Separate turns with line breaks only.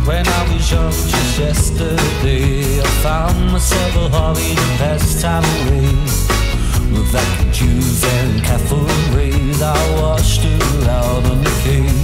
When I was young, just yesterday, I found myself a hobby to pass time away. With vacuum tubes and cathode rays, I washed her out on the cave.